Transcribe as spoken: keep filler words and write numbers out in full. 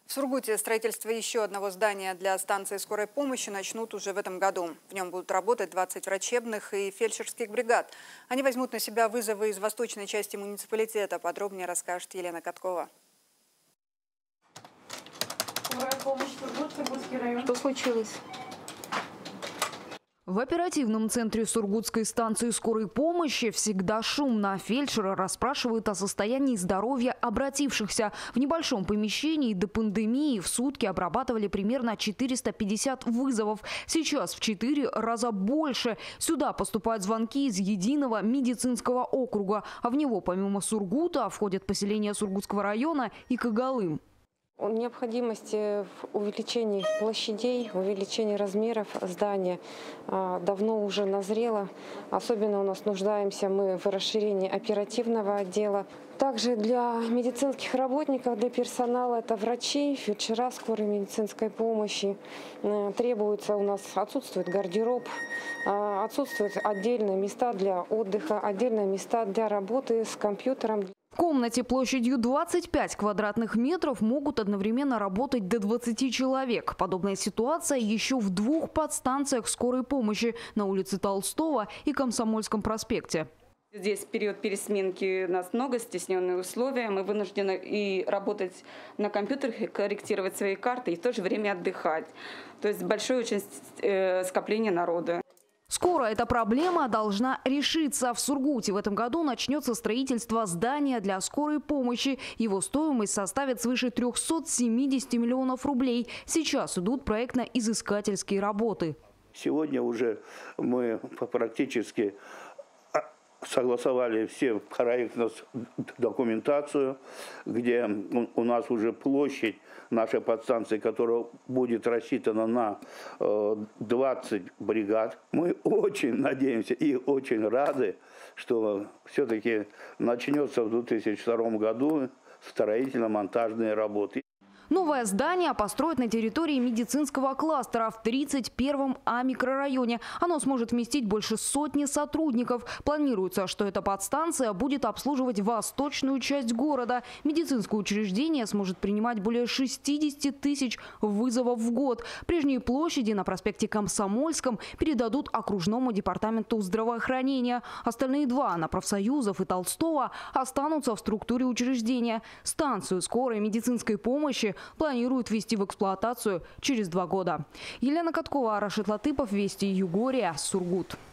В Сургуте строительство еще одного здания для станции скорой помощи начнут уже в этом году. В нем будут работать двадцать врачебных и фельдшерских бригад. Они возьмут на себя вызовы из восточной части муниципалитета. Подробнее расскажет Елена Коткова. Скорая помощь, Сургут, Сургутский район. Что случилось? В оперативном центре Сургутской станции скорой помощи всегда шумно. Фельдшеры расспрашивают о состоянии здоровья обратившихся. В небольшом помещении до пандемии в сутки обрабатывали примерно четыреста пятьдесят вызовов. Сейчас в четыре раза больше. Сюда поступают звонки из единого медицинского округа. А в него помимо Сургута входят поселения Сургутского района и Когалым. Необходимость в увеличении площадей, увеличении размеров здания давно уже назрела. Особенно у нас нуждаемся мы в расширении оперативного отдела. Также для медицинских работников, для персонала, это врачи, фельдшера скорой медицинской помощи. Требуется у нас, отсутствует гардероб, отсутствуют отдельные места для отдыха, отдельные места для работы с компьютером. В комнате площадью двадцать пять квадратных метров могут одновременно работать до двадцати человек. Подобная ситуация еще в двух подстанциях скорой помощи на улице Толстого и Комсомольском проспекте. Здесь период пересменки у нас много, стесненные условия. Мы вынуждены и работать на компьютерах, и корректировать свои карты, и в то же время отдыхать. То есть большое очень скопление народа. Скоро эта проблема должна решиться. В Сургуте в этом году начнется строительство здания для скорой помощи. Его стоимость составит свыше трёхсот семидесяти миллионов рублей. Сейчас идут проектно-изыскательские работы. Сегодня уже мы практически согласовали все проектную документацию, где у нас уже площадь нашей подстанции, которая будет рассчитана на двадцать бригад. Мы очень надеемся и очень рады, что все-таки начнется в две тысячи втором году строительно-монтажные работы. Новое здание построят на территории медицинского кластера в тридцать первом А микрорайоне. Оно сможет вместить больше сотни сотрудников. Планируется, что эта подстанция будет обслуживать восточную часть города. Медицинское учреждение сможет принимать более шестидесяти тысяч вызовов в год. Прежние площади на проспекте Комсомольском передадут окружному департаменту здравоохранения. Остальные два на профсоюзов и Толстого останутся в структуре учреждения. Станцию скорой медицинской помощи планируют ввести в эксплуатацию через два года. Елена Коткова, Рашид Латыпов, Вести Югория, Сургут.